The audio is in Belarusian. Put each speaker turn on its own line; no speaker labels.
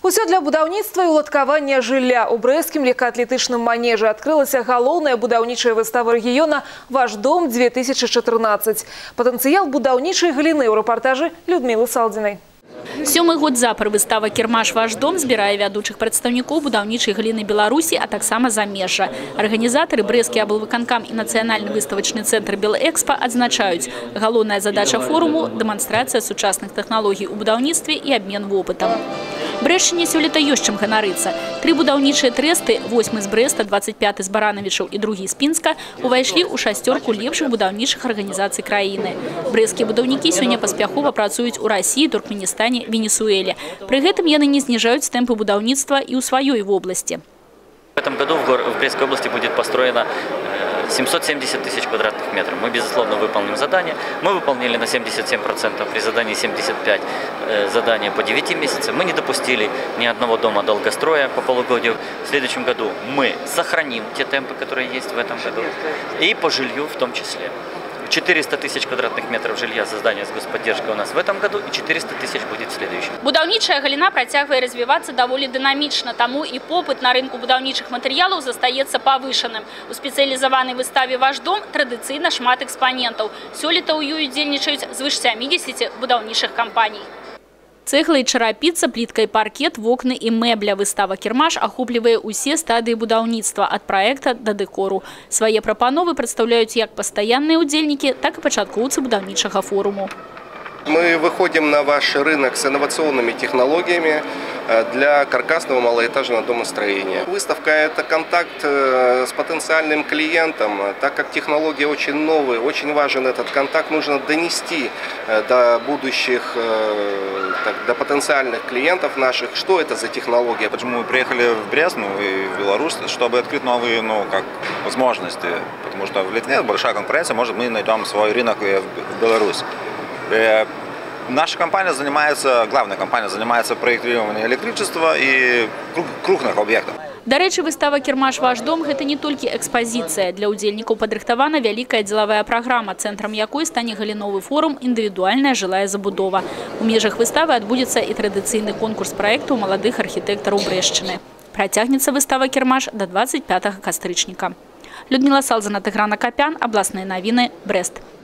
Усё для будаўніцтва і уладкавання жылля. У брэсцкім легкаатлетычным манежы адкрылася галоўная будаўнічая выстава рэгіёна «Ваш дом-2014». Патэнцыял будаўнічай галіны ў рэпартажы Людмілы Салдзінай.
Сёмы год запар выстава «Кірмаш Ваш дом» збірае вядучых прадстаўнікоў будаўнічай галіны Беларусі, а таксама замежжа. Арганізатары брэсцкі аблвыканкам і нацыянальны выставачны цэнтр «Белэкспа» адзначаюць: галоўная задача форуму – дэманстрацыя сучасных тэхналогій у будаўніцтве і абмен вопытам. Брэшчыне сёлета ёсць чым ганарыцца. 3 будаўнічыя трэсты, 8 з Брэста, 25 з Баранавічаў і 2 з Пінска, увайшлі ў шасцёрку лепшых будаўнічых арганізацый краіны. Брэсцкія будаўнікі сёння паспяхова працуюць у Расіі, Туркменістане, Венесуэле. Пры гэтым яны не знижаюць тэмпы будаўніцтва і ў сваёй вобласці.
В этом году в Брестской области будет построено 770 тысяч квадратных метров. Мы, безусловно, выполним задание. Мы выполнили на 77%, при задании 75 задания по 9 месяцам. Мы не допустили ни одного дома долгостроя по полугодию. В следующем году мы сохраним те темпы, которые есть в этом году. И по жилью в том числе. 400 тысяч квадратных метров жилья за здание с господдержкой у нас в этом году и 400 тысяч будет в следующем.
Будаўнічая галіна працягвае развівацца даволі дынамічна, таму і попыт на рынку будаўнічых матэрыялаў застаецца павышаным. У спецыялізаванай выставе «Ваш дом» традыцыйна шмат экспанентаў. Сёлета ў ёй удзельнічаюць звыш 70 будаўнічых кампаній. Цэгла і чарапіца, плітка і паркет, вокны і мэбля. Выстава «Кірмаш» ахоплівае ўсе стадыі будаўніцтва ад праекта да дэкору. Свае прапановы прадстаўляюць як пастаянныя удзельнікі, так і пачаткоўцы будаўнічага форуму.
Мы выходим на ваш рынок с инновационными технологиями для каркасного малоэтажного домостроения. Выставка – это контакт с потенциальным клиентом. Так как технологии очень новые, очень важен этот контакт, нужно донести до будущих, до потенциальных клиентов наших, что это за технология.
Почему мы приехали в Брест, и в Беларусь, чтобы открыть новые возможности. Потому что в Литве большая конкуренция, может, мы найдем свой рынок и в Беларусь. Наша компания занимается, главная компания занимается проектированием электричества и крупных объектов.
До рэчы, выстава «Кірмаш Ваш дом» – гэта не толькі экспазіцыя. Для ўдзельнікаў падрыхтавана вялікая дзелавая праграма, цэнтрам якой стане галіновы форум «Індывідуальная жылая забудова». У межах выставы адбудзецца і традыцыйны конкурс праектаў маладых архітэктараў Брэшчыны. Працягнецца выстава «Кірмаш» да 25 кастрычніка. Людмила Салдзіна, Тыгран Акапян, абласныя навіны, Брэст.